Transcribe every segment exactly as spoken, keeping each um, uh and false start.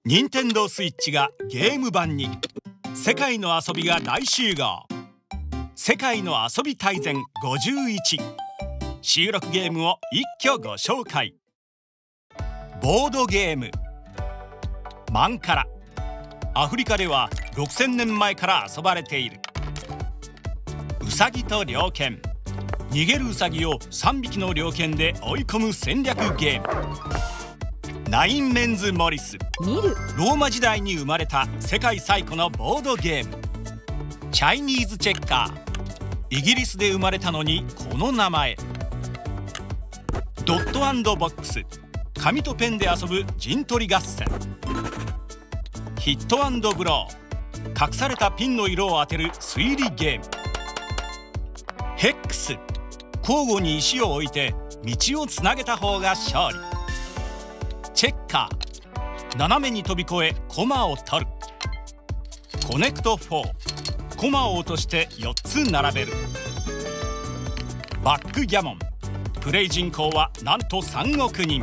任天堂スイッチがゲーム版に。世界の遊びが大集合。世界の遊び大全ごじゅういち。収録ゲームを一挙ご紹介。ボードゲームマンカラ。アフリカではろくせんねんまえから遊ばれている。ウサギと猟犬。逃げるウサギをさんびきの猟犬で追い込む戦略ゲーム。ナインメンズ・モリス。ローマ時代に生まれた世界最古のボードゲーム。チャイニーズ・チェッカー。イギリスで生まれたのにこの名前。ドット&ボックス。紙とペンで遊ぶ陣取り合戦。ヒット&ブロー。隠されたピンの色を当てる推理ゲーム。ヘックス。交互に石を置いて道をつなげた方が勝利。チェッカー。斜めに飛び越え駒を取る。コネクトフォー。駒を落としてよっつ並べる。バックギャモン。プレイ人口はなんとさんおくにん。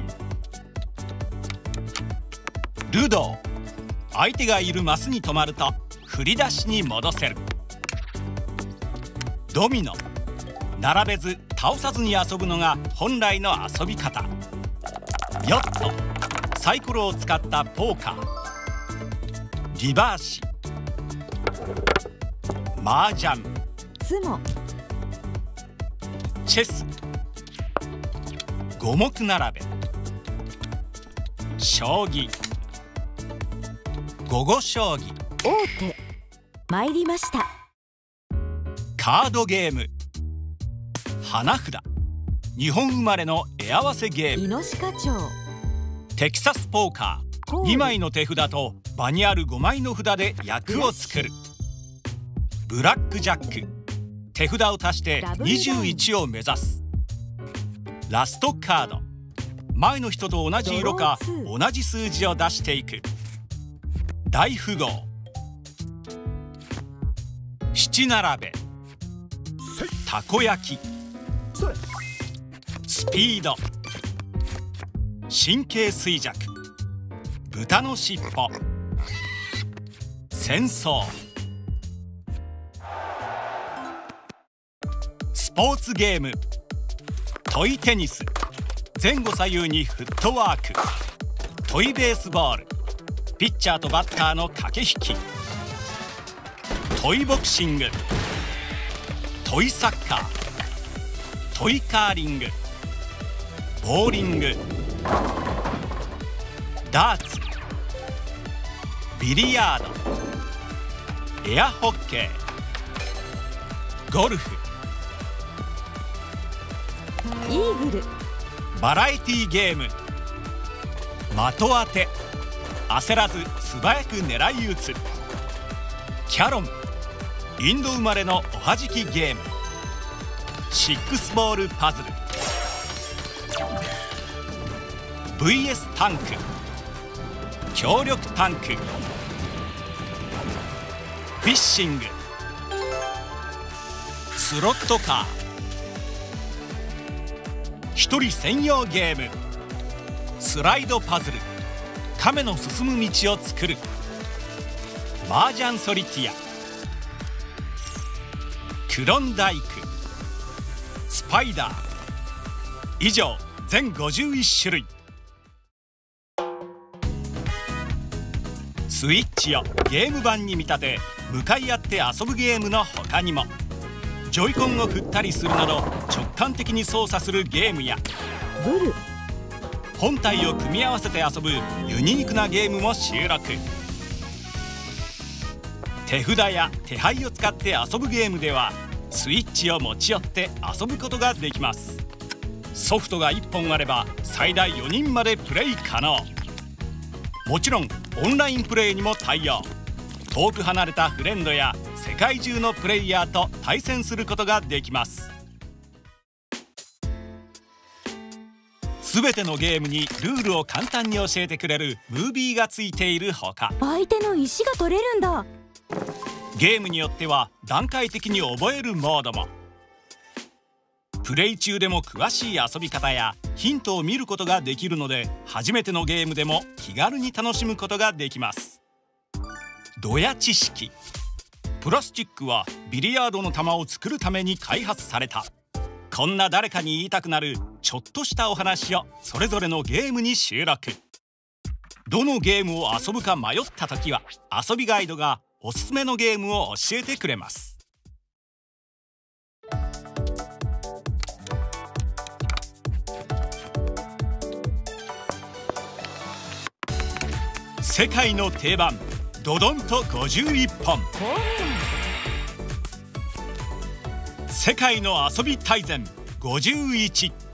ルドー。相手がいるマスに止まると振り出しに戻せる。ドミノ。並べず倒さずに遊ぶのが本来の遊び方。ヨット。サイコロを使ったポーカー。リバーシ。麻雀。 ツモ。 チェス。五目並べ。将棋。午後将棋。 王手。参りました。 カードゲーム花札。日本生まれの絵合わせゲーム。 イノシカチョウ。 テキサスポーカー。にまいの手札と場にあるごまいの札で役を作る。ブラックジャック。手札を足してにじゅういちを目指す。ラストカード。前の人と同じ色か同じ数字を出していく。大富豪。七並べ。たこ焼き。スピード。神経衰弱。豚のしっぽ。戦争。スポーツゲームトイテニス。前後左右にフットワーク。トイベースボール。ピッチャーとバッターの駆け引き。トイボクシング。トイサッカー。トイカーリング。ボーリング。ダーツ。ビリヤード。エアホッケー。ゴルフ。 イーグル。 バラエティゲーム的当て。焦らず素早く狙い撃つ。キャロン。インド生まれのおはじきゲーム。シックスボールパズル。 ブイエス タンク。強力タンク。フィッシング。スロットカー。一人専用ゲーム。スライドパズル。亀の進む道を作る。麻雀ソリティア。クロンダイク。スパイダー。以上全ごじゅういち種類。スイッチをゲーム版に見立て向かい合って遊ぶゲームの他にも、ジョイコンを振ったりするなど直感的に操作するゲームや、 ブル。 本体を組み合わせて遊ぶユニークなゲームも収録。手札や手牌を使って遊ぶゲームではスイッチを持ち寄って遊ぶことができます。ソフトがいっぽんあれば最大よにんまでプレイ可能。もちろんオンラインプレイにも対応。遠く離れたフレンドや世界中のプレイヤーと対戦することができます。すべてのゲームにルールを簡単に教えてくれるムービーがついているほか、 相手の石が取れるんだ。 ゲームによっては段階的に覚えるモードも。 プレイ中でも詳しい遊び方やヒントを見ることができるので、初めてのゲームでも気軽に楽しむことができます。ドヤ知識。プラスチックはビリヤードの球を作るために開発された。こんな誰かに言いたくなるちょっとしたお話をそれぞれのゲームに収録。どのゲームを遊ぶか迷った時は、遊びガイドがおすすめのゲームを教えてくれます。世界の定番、ドドンとごじゅういっぽん。世界の遊び大全ごじゅういち。